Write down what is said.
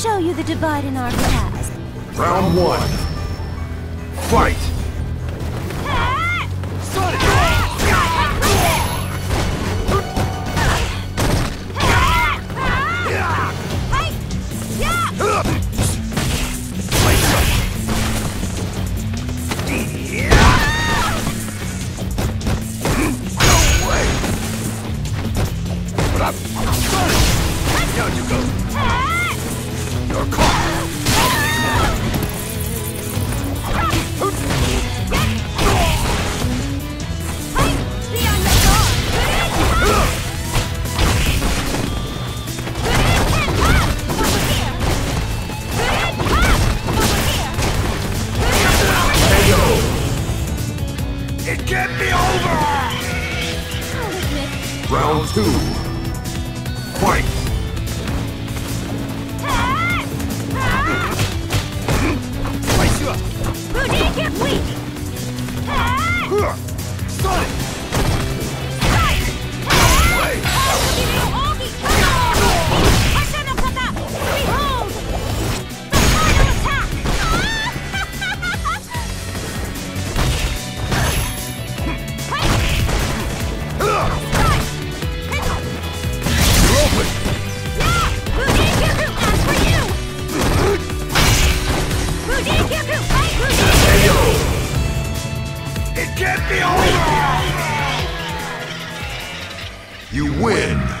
show you the divide in our past. Round one. Fight! Down you go. You're caught. It can't be over! Round two. Fight! Spice you up! Get weak! Stun it! It can't be over! You win!